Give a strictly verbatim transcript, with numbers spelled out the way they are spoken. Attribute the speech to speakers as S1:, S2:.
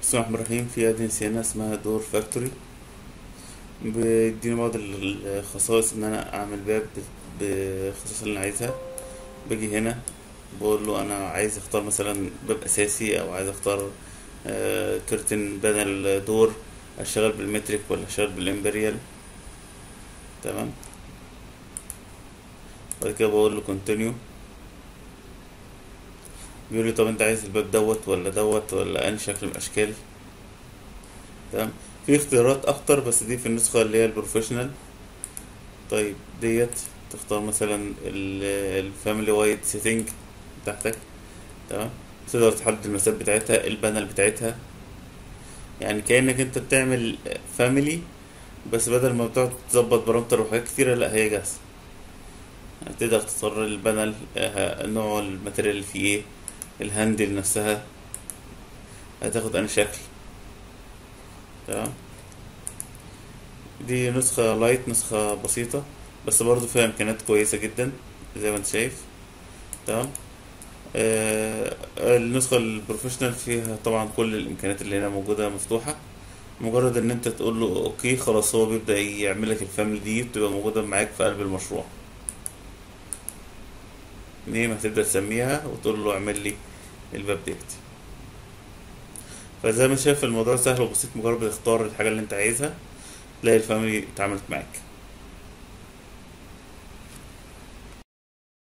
S1: بسم الله الرحمن الرحيم. في ادنس هنا اسمها دور فاكتوري، بيديني بعض الخصائص ان انا اعمل باب بالخصائص اللي انا عايزها. باجي هنا بقول له انا عايز اختار مثلا باب اساسي، او عايز اختار آه كرتن بدل دور، اشتغل بالمترك ولا اشتغل بالامبريال. تمام. بعد كده بقول له كونتينيو، بيقول لي طب انت عايز الباب دوت ولا دوت ولا انهي شكل من الاشكال. تمام. في اختيارات اكتر بس دي في النسخة اللي هي البروفيشنال. طيب ديت تختار مثلا الفاميلي وايد سيتنج بتاعتك. تمام. تقدر تحدد المسافات بتاعتها، البانل بتاعتها، يعني كأنك انت بتعمل فاميلي، بس بدل ما بتقعد تظبط بارامتر وحاجات كتيرة، لا هي جاهزة. تقدر تختار البانل، آه، نوع الماتيريال اللي فيه ايه، الهاندل نفسها هتاخد انهي شكل. تمام. دي نسخة لايت، نسخة بسيطة بس برضو فيها امكانيات كويسة جدا زي ما انت شايف. تمام. آه النسخة البروفيشنال فيها طبعا كل الامكانيات اللي هنا موجودة مفتوحة. مجرد ان انت تقول له اوكي خلاص هو بيبدأ يعمل لك الفاميلي دي، بتبقى موجودة معاك في قلب المشروع. نيم هتبدأ تسميها وتقول له اعمل لي الباب ديت. فزي ما شايف الموضوع سهل وبسيط، مجرد بتختار الحاجة اللي انت عايزها تلاقي الفاميلي اتعملت معاك.